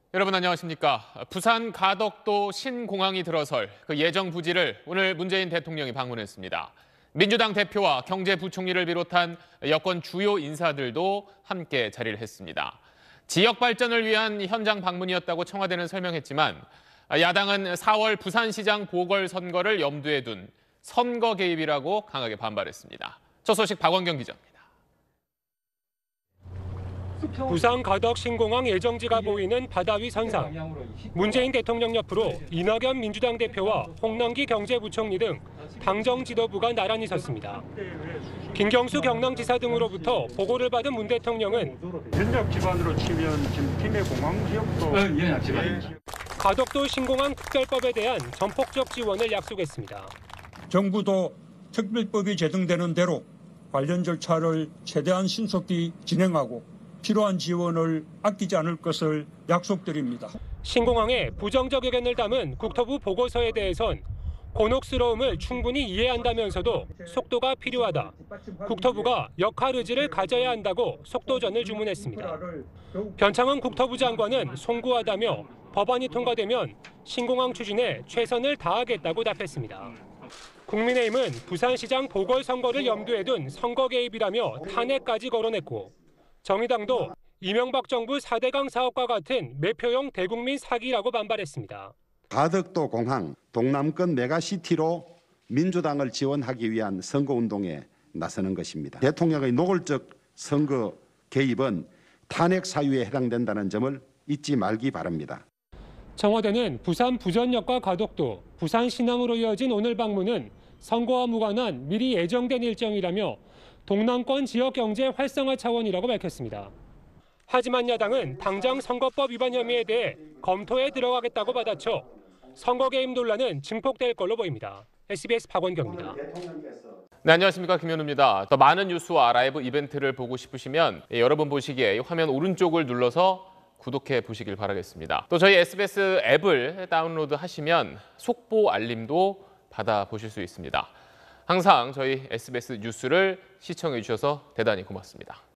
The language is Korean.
여러분 안녕하십니까? 부산 가덕도 신공항이 들어설 그 예정 부지를 오늘 문재인 대통령이 방문했습니다. 민주당 대표와 경제부총리를 비롯한 여권 주요 인사들도 함께 자리를 했습니다. 지역 발전을 위한 현장 방문이었다고 청와대는 설명했지만 야당은 4월 부산시장 보궐선거를 염두에 둔 선거 개입이라고 강하게 반발했습니다. 첫 소식 박원경 기자입니다. 부산 가덕 신공항 예정지가 보이는 바다 위 선상. 문재인 대통령 옆으로 이낙연 민주당 대표와 홍남기 경제부총리 등 당정 지도부가 나란히 섰습니다. 김경수 경남지사 등으로부터 보고를 받은 문 대통령은 전력 기반으로 치면 지금 팀의 공항 지역도 가덕도 신공항 특별법에 대한 전폭적 지원을 약속했습니다. 정부도 특별법이 제정되는 대로 관련 절차를 최대한 신속히 진행하고 필요한 지원을 아끼지 않을 것을 약속드립니다. 신공항에 부정적 의견을 담은 국토부 보고서에 대해선 곤혹스러움을 충분히 이해한다면서도 속도가 필요하다. 국토부가 역할 의지를 가져야 한다고 속도전을 주문했습니다. 변창흠 국토부 장관은 송구하다며 법안이 통과되면 신공항 추진에 최선을 다하겠다고 답했습니다. 국민의힘은 부산시장 보궐선거를 염두에 둔 선거 개입이라며 탄핵까지 거론했고 정의당도 이명박 정부 4대강 사업과 같은 매표용 대국민 사기라고 반발했습니다. 가덕도 공항 동남권 메가시티로 민주당을 지원하기 위한 선거운동에 나서는 것입니다. 대통령의 노골적 선거 개입은 탄핵 사유에 해당된다는 점을 잊지 말기 바랍니다. 청와대는 부산 부전역과 가덕도, 부산 신항으로 이어진 오늘 방문은 선거와 무관한 미리 예정된 일정이라며 동남권 지역 경제 활성화 차원이라고 밝혔습니다. 하지만 야당은 당장 선거법 위반 혐의에 대해 검토에 들어가겠다고 받아쳐 선거 개입 논란은 증폭될 걸로 보입니다. SBS 박원경입니다. 네, 안녕하십니까? 김현우입니다. 더 많은 뉴스와 라이브 이벤트를 보고 싶으시면 여러분 보시기에 화면 오른쪽을 눌러서 구독해 보시길 바라겠습니다. 또 저희 SBS 앱을 다운로드하시면 속보 알림도 받아보실 수 있습니다. 항상 저희 SBS 뉴스를 시청해 주셔서 대단히 고맙습니다.